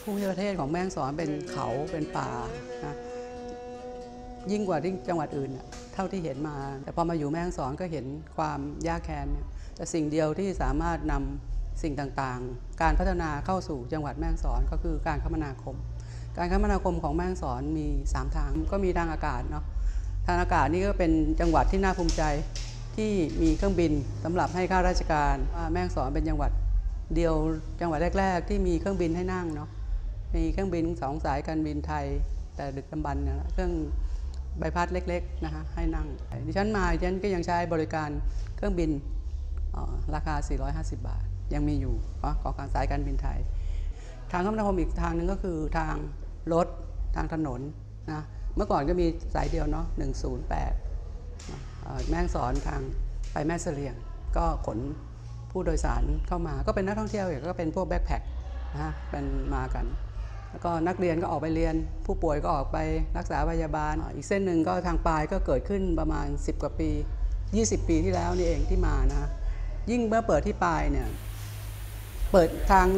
ภูมิประเทศของแม่ฮ่องสอนเป็นเขาเป็นป่านะยิ่งกว่าที่จังหวัดอื่นเท่าที่เห็นมาแต่พอมาอยู่แม่ฮ่องสอนก็เห็นความยากแค้นแต่สิ่งเดียวที่สามารถนำสิ่งต่างๆการพัฒนาเข้าสู่จังหวัดแม่ฮ่องสอนก็คือการคมนาคมการคมนาคมของแม่ฮ่องสอนมี3ทางก็มีทางอากาศเนาะทางอากาศนี่ก็เป็นจังหวัดที่น่าภูมิใจที่มีเครื่องบินสำหรับให้ข้าราชการแม่ฮ่องสอนเป็นจังหวัดเดียวจังหวัดแรกๆที่มีเครื่องบินให้นั่งเนาะมีเครื่องบิน2 สายการบินไทยแต่ดึกดำบรรพ์นะเครื่องใบพัดเล็กๆนะคะให้นั่งดิฉันก็ยังใช้บริการเครื่องบินราคา450 บาทยังมีอยู่ของสายการบินไทยทางคมนาคมอีกทางนึงก็คือทางรถทางถนนนะเมื่อก่อนก็มีสายเดียวเนาะ108แม่ฮ่องสอนทางไปแม่เสลียงก็ขนผู้โดยสารเข้ามาก็เป็นนักท่องเที่ยวก็เป็นพวกแบ็คแพ็คนะเป็นมากันแล้วก็นักเรียนก็ออกไปเรียนผู้ป่วยก็ออกไปรักษาพยาบาลอีกเส้นหนึ่งก็ทางปลายก็เกิดขึ้นประมาณ10 กว่าปี20 ปีที่แล้วนี่เองที่มานะยิ่งเมื่อเปิดที่ปลายเนี่ยเปิดทาง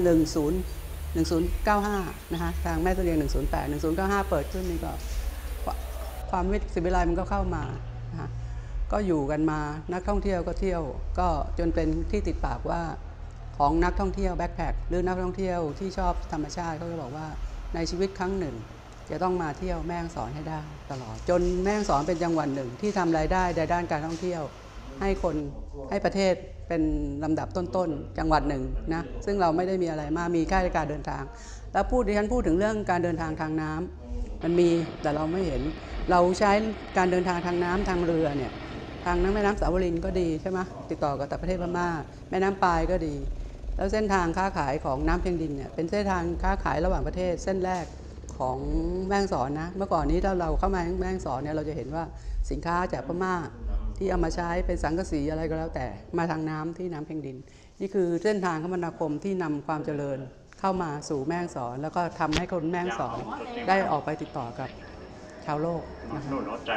1095นะคะทางแม่เสลียง108 1095เปิดขึ้นนี่ก็ความวิทยาลัยมันก็เข้ามานะก็อยู่กันมานักท่องเที่ยวก็เที่ยวก็จนเป็นที่ติดปากว่าของนักท่องเที่ยวแบ็คแพ็คหรือนักท่องเที่ยวที่ชอบธรรมชาติเขาจะบอกว่าในชีวิตครั้งหนึ่งจะต้องมาเที่ยวแม่ฮ่องสอนให้ได้ตลอดจนแม่ฮ่องสอนเป็นจังหวัดหนึ่งที่ทำรายได้ในด้านการท่องเที่ยวให้คนให้ประเทศเป็นลำดับต้นๆจังหวัดหนึ่งนะซึ่งเราไม่ได้มีอะไรมากมีแค่การเดินทางแล้วดิฉันพูดถึงเรื่องการเดินทางทางน้ำมันมีแต่เราไม่เห็นเราใช้การเดินทางทางน้ำทางเรือเนี่ยทางแม่น้ำสาวรินก็ดีใช่ไหมติดต่อกับประเทศพม่าแม่น้ำปายก็ดีแล้วเส้นทางค้าขายของน้ำเพียงดินเนี่ยเป็นเส้นทางค้าขายระหว่างประเทศเส้นแรกของแม่ฮ่องสอนนะเมื่อก่อนนี้ถ้าเราเข้ามาแม่ฮ่องสอนเนี่ยเราจะเห็นว่าสินค้าจากพม่าที่เอามาใช้เป็นสังกะสีอะไรก็แล้วแต่มาทางน้ำที่น้ำเพียงดินนี่คือเส้นทางคมนาคมที่นำความเจริญเข้ามาสู่แม่ฮ่องสอนแล้วก็ทำให้คนแม่ฮ่องสอนได้ออกไปติดต่อกับชาวโลกนะคะ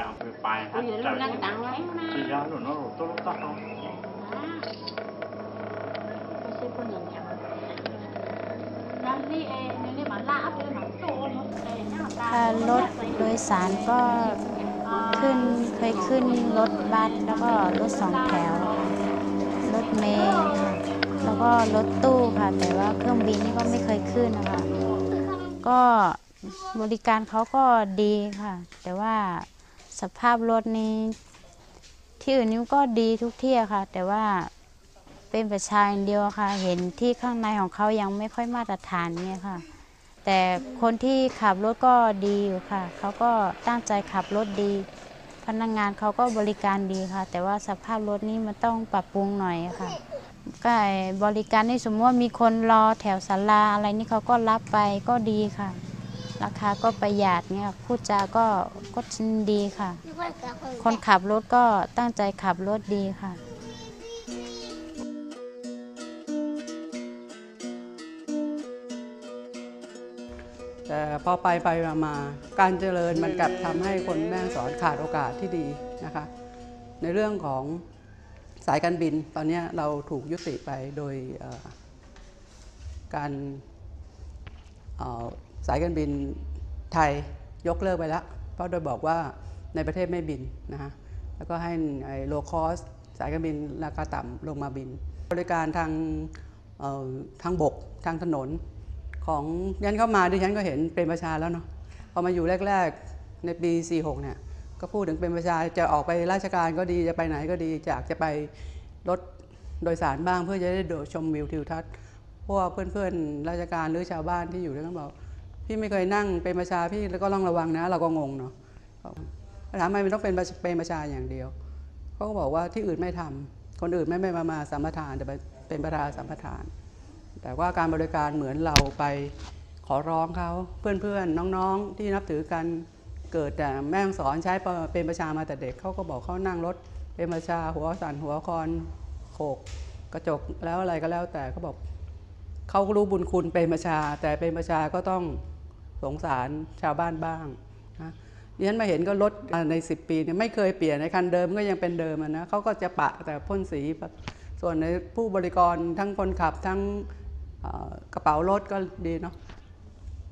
รถโดยสารก็เคยขึ้นรถบัสแล้วก็รถ2 แถวรถเมล์แล้วก็รถตู้ค่ะแต่ว่าเครื่องบินนี่ก็ไม่เคยขึ้นนะคะก็บริการเขาก็ดีค่ะแต่ว่าสภาพรถนี้ที่อื่นนี่ก็ดีทุกที่ค่ะแต่ว่าเป็นประชาอย่างเดียวค่ะเห็นที่ข้างในของเขายังไม่ค่อยมาตรฐานเนี่ยค่ะแต่คนที่ขับรถก็ดีอยู่ค่ะเขาก็ตั้งใจขับรถดีพนักงานเขาก็บริการดีค่ะแต่ว่าสภาพรถนี้มันต้องปรับปรุงหน่อยค่ะก็บริการนี่สมมติว่ามีคนรอแถวศาลาอะไรนี่เขาก็รับไปก็ดีค่ะราคาก็ประหยัดเนี่ยพูดจาก็ดีค่ะคนขับรถก็ตั้งใจขับรถดีค่ะแต่พอไปมาการเจริญมันกลับทำให้คนแม่ฮ่องสอนขาดโอกาสที่ดีนะคะในเรื่องของสายการบินตอนนี้เราถูกยุติไปโดยการสายการบินไทยยกเลิกไปแล้วเพราะโดยบอกว่าในประเทศไม่บินนะคะแล้วก็ให้โลคอสสายการบินราคาต่ำลงมาบินบริการทางบกทางถนนของยันเข้ามาดิฉันก็เห็นเป็นประชาแล้วเนาะพอมาอยู่แรกๆในปี46เนี่ยก็พูดถึงเป็นประชาจะออกไปราชการก็ดีจะไปไหนก็ดีจะไปรถโดยสารบ้างเพื่อจะได้ดูชมวิวทิวทัศน์พวกเพื่อนๆราชการหรือชาวบ้านที่อยู่ด้วยกันบอกพี่ไม่เคยนั่งเป็นประชาพี่แล้วก็ต้องระวังนะเราก็งงเนาะถามทำไมมันต้องเป็นประชาอย่างเดียวเขาก็บอกว่าที่อื่นไม่ทำคนอื่นไม่มาสัมปทานแต่เป็นประธานสัมปทานแต่ว่าการบริการเหมือนเราไปขอร้องเขาเพื่อนๆน้องๆที่นับถือกันเกิดแต่แม่ฮ่องสอนใช้เป็นประชามาแต่เด็กเขาก็บอกเขานั่งรถเป็นประชาหัวสั่นหัวคอนโขกกระจกแล้วอะไรก็แล้วแต่เขาบอกเขารู้บุญคุณเป็นประชาแต่เป็นประชาก็ต้องสงสารชาวบ้านบ้างนะดิฉันมาเห็นก็รถใน10 ปีเนี่ยไม่เคยเปลี่ยนในคันเดิมก็ยังเป็นเดิมนะเขาก็จะปะแต่พ่นสีส่วนในผู้บริการทั้งคนขับทั้งกระเป๋ารถก็ดีเนาะ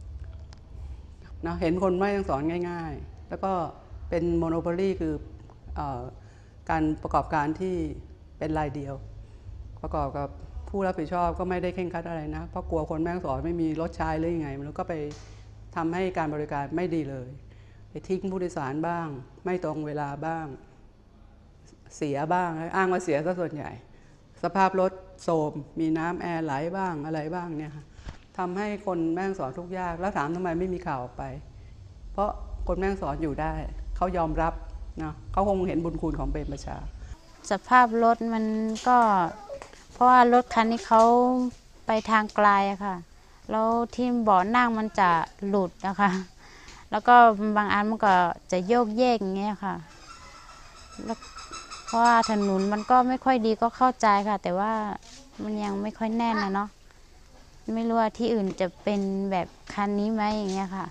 นะเห็นคนแม่ฮ่องสอนง่ายๆแล้วก็เป็นโมโนโพลีคือเอการประกอบการที่เป็นรายเดียวประกอบกับผู้รับผิดชอบก็ไม่ได้เคร่งครัดอะไรนะเพราะกลัวคนแม่ฮ่องสอนไม่มีรถใช้หรือยังไงมันก็ไปทำให้การบริการไม่ดีเลยไปทิ้งผู้โดยสารบ้างไม่ตรงเวลาบ้างเสียบ้างอ้างว่าเสียซะส่วนใหญ่สภาพรถโทรมมีน้ำแอร์ไหลบ้างอะไรบ้างเนี่ยค่ะทำให้คนแม่ฮ่องสอนทุกข์ยากแล้วถามทำไมไม่มีข่าวออกไปเพราะคนแม่ฮ่องสอนอยู่ได้เขายอมรับนะเขาคงเห็นบุญคุณของเปรมประชาสภาพรถมันก็เพราะว่ารถคันนี้เขาไปทางไกลอะค่ะแล้วที่เบาะนั่งมันจะหลุดนะคะแล้วก็บางอันมันก็จะโยกเยกอย่างเงี้ยค่ะแล้วเพราะว่าถนนมันก็ไม่ค่อยดีก็เข้าใจค่ะแต่ว่ามันยังไม่ค่อยแน่นนะเนาะไม่รู้ว่าที่อื่นจะเป็นแบบคันนี้ไหมอย่างเงี้ยค่ะ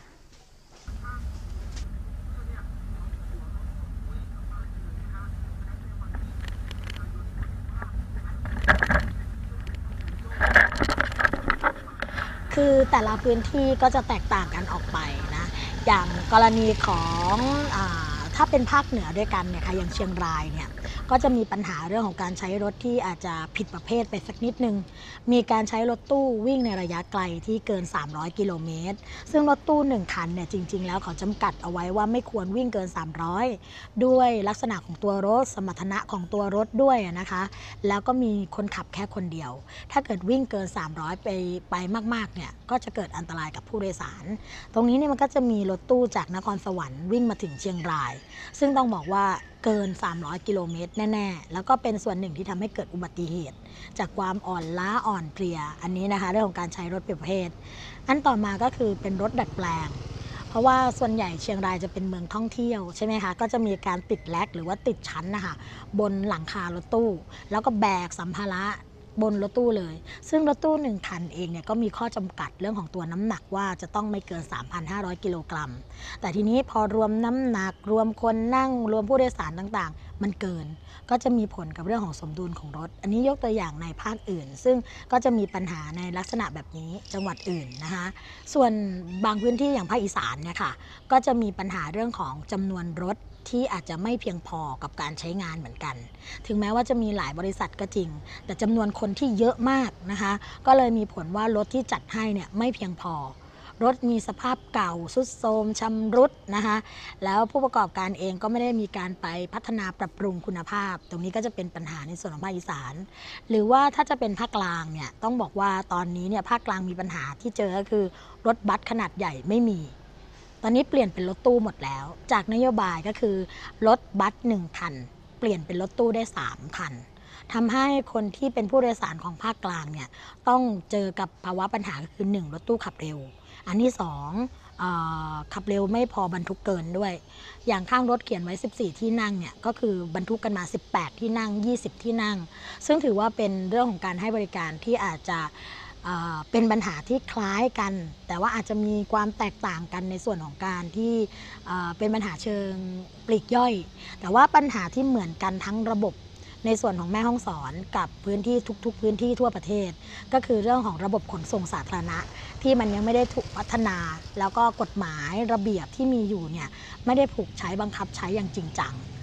คือแต่ละพื้นที่ก็จะแตกต่างกันออกไปนะอย่างกรณีของถ้าเป็นภาคเหนือด้วยกันเนี่ยค่ะอย่างเชียงรายเนี่ยก็จะมีปัญหาเรื่องของการใช้รถที่อาจจะผิดประเภทไปสักนิดนึงมีการใช้รถตู้วิ่งในระยะไกลที่เกิน300 กิโลเมตรซึ่งรถตู้1คันเนี่ยจริงๆแล้วเขาจำกัดเอาไว้ว่าไม่ควรวิ่งเกิน300ด้วยลักษณะของตัวรถสมรรถนะของตัวรถด้วยนะคะแล้วก็มีคนขับแค่คนเดียวถ้าเกิดวิ่งเกิน300ไปมากๆเนี่ยก็จะเกิดอันตรายกับผู้โดยสารตรงนี้เนี่ยมันก็จะมีรถตู้จากนครสวรรค์วิ่งมาถึงเชียงรายซึ่งต้องบอกว่าเกิน300 กิโลเมตรแน่ๆแล้วก็เป็นส่วนหนึ่งที่ทำให้เกิดอุบัติเหตุจากความอ่อนล้าอ่อนเพลียอันนี้นะคะเรื่องของการใช้รถประเภทอันต่อมาก็คือเป็นรถดัดแปลงเพราะว่าส่วนใหญ่เชียงรายจะเป็นเมืองท่องเที่ยวใช่ไหมคะก็จะมีการติดแล็กหรือว่าติดชั้นนะคะบนหลังคารถตู้แล้วก็แบกสัมภาระบนรถตู้เลยซึ่งรถตู้1คันเองเนี่ยก็มีข้อจำกัดเรื่องของตัวน้ำหนักว่าจะต้องไม่เกิน 3,500 กิโลกรัมแต่ทีนี้พอรวมน้ำหนักรวมคนนั่งรวมผู้โดยสารต่างๆมันเกินก็จะมีผลกับเรื่องของสมดุลของรถอันนี้ยกตัวอย่างในภาคอื่นซึ่งก็จะมีปัญหาในลักษณะแบบนี้จังหวัดอื่นนะคะส่วนบางพื้นที่อย่างภาคอีสานเนี่ยค่ะก็จะมีปัญหาเรื่องของจำนวนรถที่อาจจะไม่เพียงพอกับการใช้งานเหมือนกันถึงแม้ว่าจะมีหลายบริษัทก็จริงแต่จำนวนคนที่เยอะมากนะคะก็เลยมีผลว่ารถที่จัดให้เนี่ยไม่เพียงพอรถมีสภาพเก่าทรุดโทรมชำรุดนะคะแล้วผู้ประกอบการเองก็ไม่ได้มีการไปพัฒนาปรับปรุงคุณภาพตรงนี้ก็จะเป็นปัญหาในส่วนของภาคอีสานหรือว่าถ้าจะเป็นภาคกลางเนี่ยต้องบอกว่าตอนนี้เนี่ยภาคกลางมีปัญหาที่เจอก็คือรถบัสขนาดใหญ่ไม่มีตอนนี้เปลี่ยนเป็นรถตู้หมดแล้วจากนโยบายก็คือรถบัส1คันเปลี่ยนเป็นรถตู้ได้3คันทำให้คนที่เป็นผู้โดยสารของภาคกลางเนี่ยต้องเจอกับภาวะปัญหาคือ1รถตู้ขับเร็วอันที่2ขับเร็วไม่พอบรรทุกเกินด้วยอย่างข้างรถเขียนไว้14ที่นั่งเนี่ยก็คือบรรทุกกันมา18ที่นั่ง20ที่นั่งซึ่งถือว่าเป็นเรื่องของการให้บริการที่อาจจะเป็นปัญหาที่คล้ายกันแต่ว่าอาจจะมีความแตกต่างกันในส่วนของการที่เป็นปัญหาเชิงปลีกย่อยแต่ว่าปัญหาที่เหมือนกันทั้งระบบในส่วนของแม่ฮ่องสอนกับพื้นที่ทุกๆพื้นที่ทั่วประเทศก็คือเรื่องของระบบขนส่งสาธารณะที่มันยังไม่ได้ถูกพัฒนาแล้วก็กฎหมายระเบียบที่มีอยู่เนี่ยไม่ได้ถูกใช้บังคับใช้อย่างจริงจัง